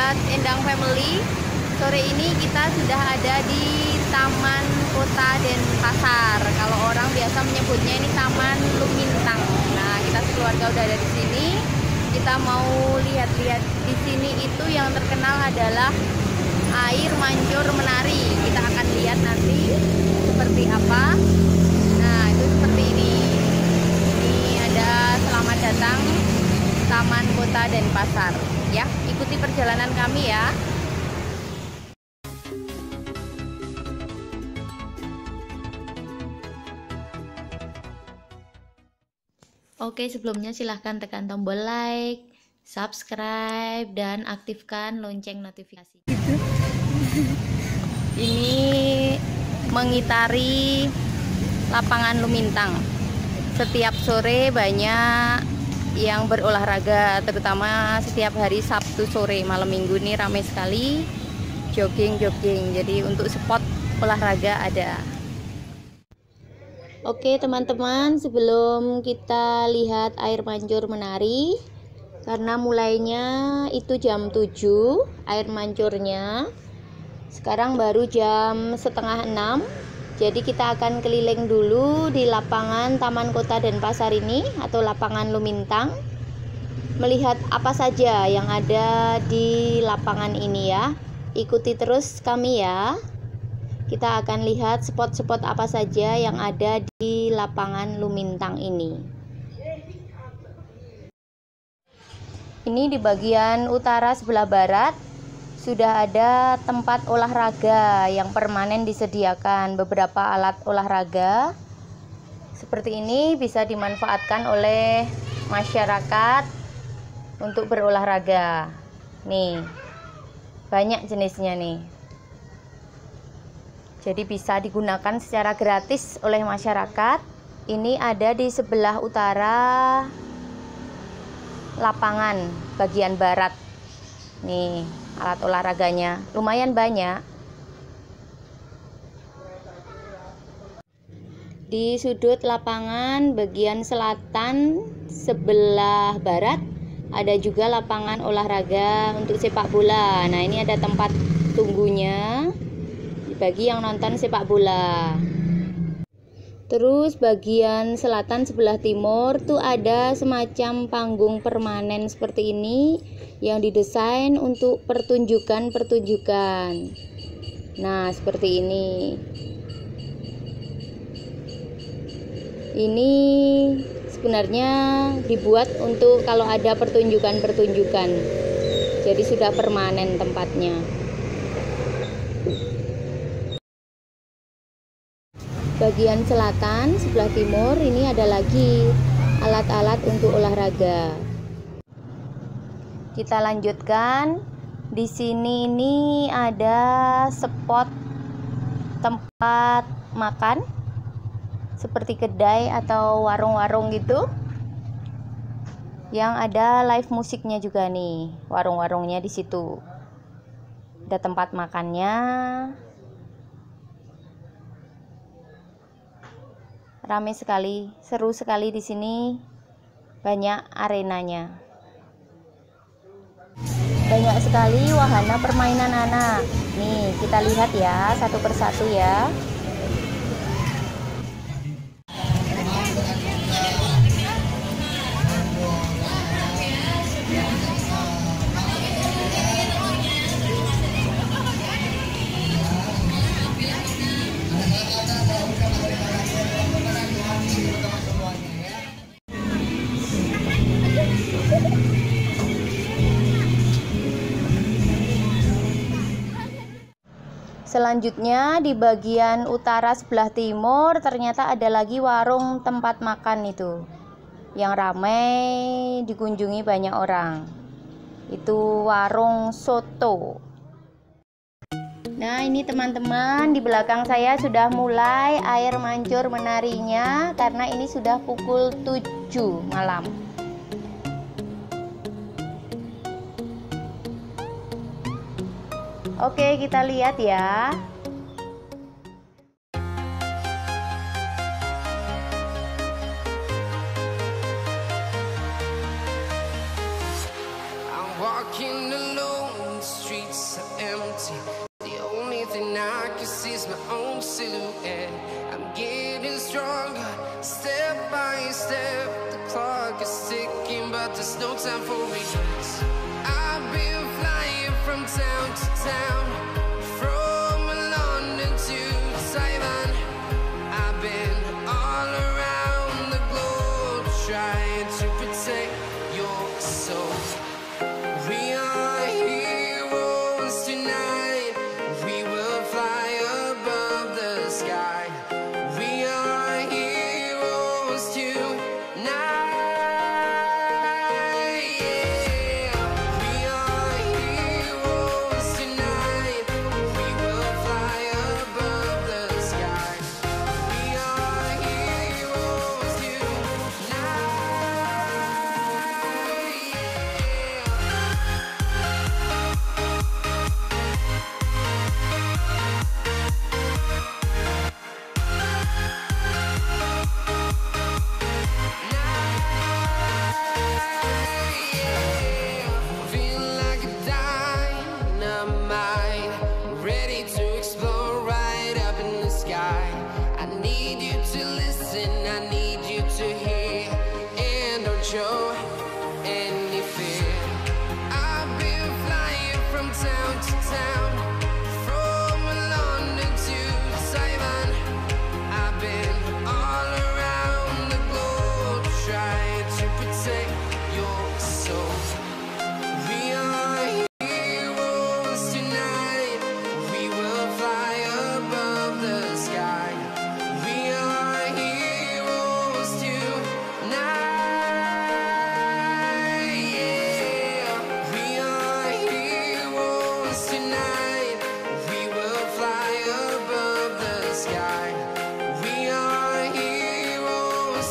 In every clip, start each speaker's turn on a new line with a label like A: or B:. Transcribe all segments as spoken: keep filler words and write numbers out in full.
A: sahabat Endang Family, sore ini kita sudah ada di Taman Kota Denpasar. Kalau orang biasa menyebutnya ini Taman Lumintang. Nah, kita sekeluarga udah ada di sini. Kita mau lihat-lihat di sini itu yang terkenal adalah air mancur menari. Kita akan lihat nanti seperti apa. Nah, itu seperti ini. Ini ada selamat datang Taman Kota Denpasar. Ya, ikuti perjalanan kami ya. Oke, sebelumnya silahkan tekan tombol like, subscribe, dan aktifkan lonceng notifikasi. Ini mengitari lapangan Lumintang. Setiap sore banyak yang berolahraga, terutama setiap hari Sabtu sore, malam minggu ini ramai sekali jogging-jogging. Jadi untuk spot olahraga ada. Oke teman-teman, sebelum kita lihat air mancur menari, karena mulainya itu jam tujuh air mancurnya, sekarang baru jam setengah enam. Jadi kita akan keliling dulu di lapangan Taman Kota Denpasar ini atau lapangan Lumintang, melihat apa saja yang ada di lapangan ini ya. Ikuti terus kami ya. Kita akan lihat spot-spot apa saja yang ada di lapangan Lumintang ini. Ini di bagian utara sebelah barat sudah ada tempat olahraga yang permanen disediakan. Beberapa alat olahraga seperti ini bisa dimanfaatkan oleh masyarakat untuk berolahraga. Nih, banyak jenisnya nih. Jadi bisa digunakan secara gratis oleh masyarakat. Ini ada di sebelah utara lapangan bagian barat. Nih, alat olahraganya lumayan banyak. Di sudut lapangan bagian selatan sebelah barat ada juga lapangan olahraga untuk sepak bola. Nah, ini ada tempat tunggunya bagi yang nonton sepak bola. Terus bagian selatan sebelah timur tuh ada semacam panggung permanen seperti ini yang didesain untuk pertunjukan-pertunjukan. Nah, seperti ini. Ini sebenarnya dibuat untuk kalau ada pertunjukan-pertunjukan. Jadi sudah permanen tempatnya. Bagian selatan sebelah timur ini ada lagi alat-alat untuk olahraga. Kita lanjutkan. Di sini ini ada spot tempat makan seperti kedai atau warung-warung gitu. Yang ada live musiknya juga nih, warung-warungnya di situ. Ada tempat makannya. Ramai sekali, seru sekali di sini. Banyak arenanya. Banyak sekali wahana permainan anak. Nih, kita lihat ya satu persatu ya. Selanjutnya di bagian utara sebelah timur ternyata ada lagi warung tempat makan itu yang ramai dikunjungi banyak orang. Itu warung soto. Nah, ini teman-teman, di belakang saya sudah mulai air mancur menarinya karena ini sudah pukul tujuh malam. Oke, kita lihat ya.
B: I'm walking alone. my own silhouette. I'm getting stronger, step by step. The clock is ticking, but there's no time for regrets. I've been flying from town to town, from London to Taiwan. I've been all around the globe, trying to protect your soul. We are heroes tonight. We will fly above the sky. We are heroes tonight. Yeah. We are heroes tonight. We will fly above the sky. We are heroes tonight. Feel like a dynamite, ready to explode right up in the sky. I need you to listen, I need you to hear, and don't show any fear. I've been flying from town to town, from London to Taiwan. I've been all around the globe, trying to protect your soul. We are heroes tonight. We will fly above the sky. We are heroes tonight. Yeah. We are heroes tonight. We will fly above the sky. We are heroes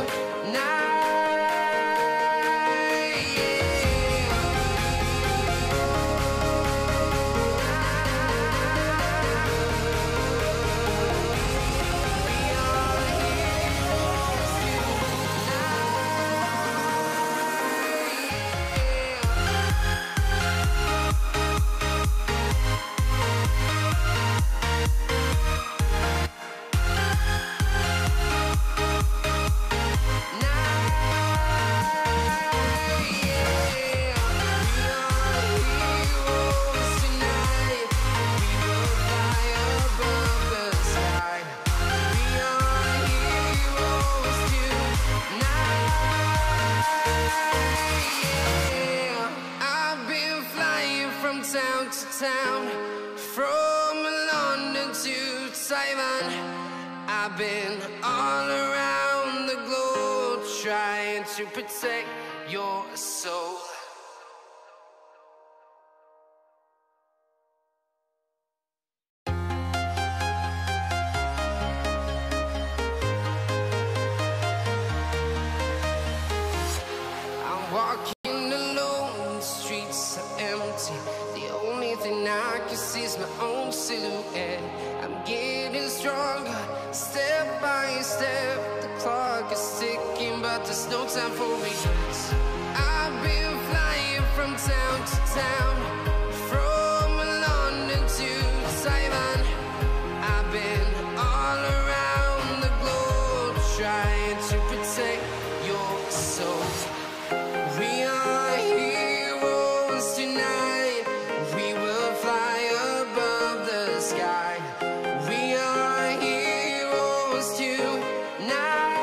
B: town to town, from London to Taiwan. I've been all around the globe, trying to protect your soul. I'm walking alone, the streets are empty. The only thing I can see is my own silhouette. I'm getting stronger, step by step. The clock is ticking, but there's no time for regrets. I've been flying from town to town, from London to Taiwan. I've been all around the globe, trying to protect your soul. We are heroes tonight. We will fly above the sky. We are heroes tonight.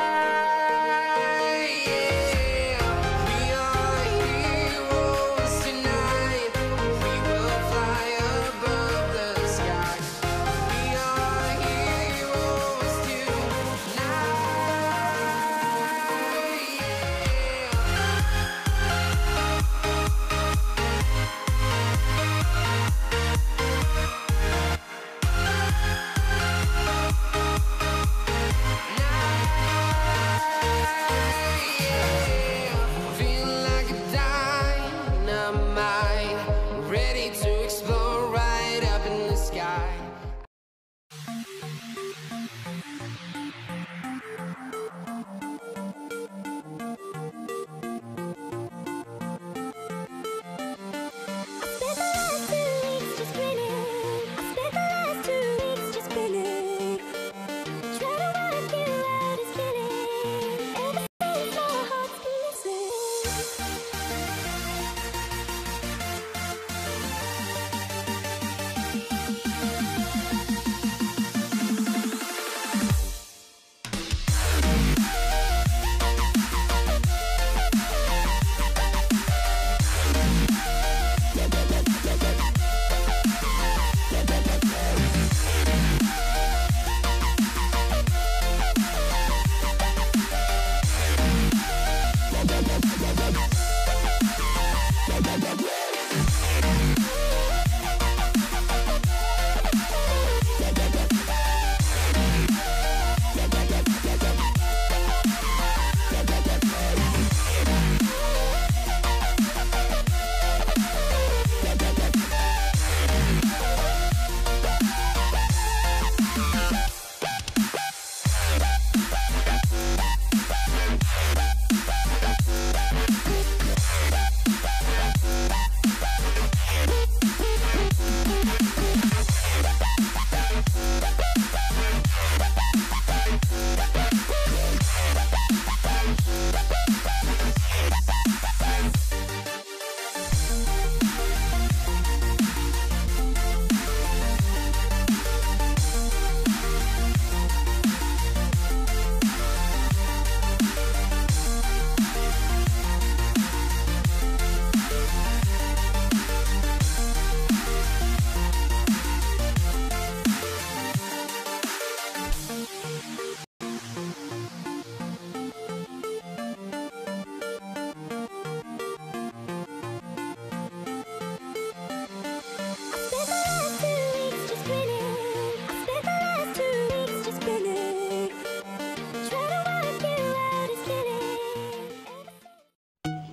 B: Yeah. We are heroes tonight. We will fly above the sky. We are heroes tonight. Yeah.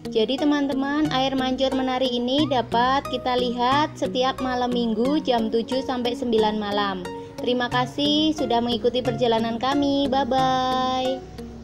A: Jadi teman-teman, air mancur menari ini dapat kita lihat setiap malam minggu jam tujuh sampai sembilan malam. Terima kasih sudah mengikuti perjalanan kami. Bye bye.